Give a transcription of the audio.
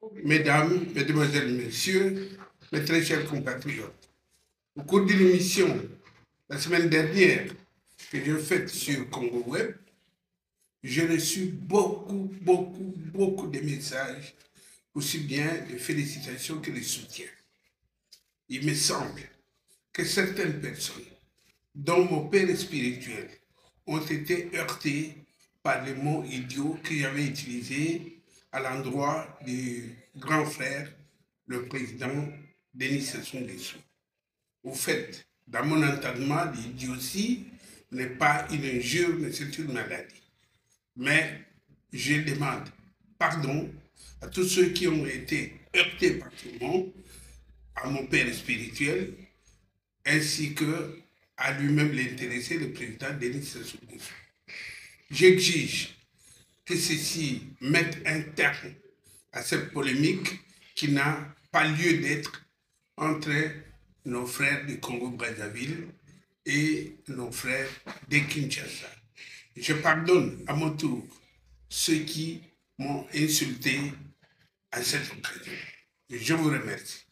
Mesdames, Mesdemoiselles, Messieurs, mes très chers compatriotes, au cours d'une émission la semaine dernière que j'ai faite sur Congo Web, j'ai reçu beaucoup de messages, aussi bien de félicitations que de soutien. Il me semble que certaines personnes, dont mon père spirituel, ont été heurtées par les mots idiots que j'avais utilisés à l'endroit du grand frère, le président Denis Sassou Nguesso. Au fait, dans mon entendement, l'idiotie n'est pas une injure, mais c'est une maladie. Mais je demande pardon à tous ceux qui ont été heurtés par tout le monde, à mon père spirituel, ainsi que à lui-même l'intéressé, le président Denis Sassou Nguesso. J'exige que ceci mette un terme à cette polémique qui n'a pas lieu d'être entre nos frères du Congo-Brazzaville et nos frères de Kinshasa. Je pardonne à mon tour ceux qui m'ont insulté à cette occasion. Je vous remercie.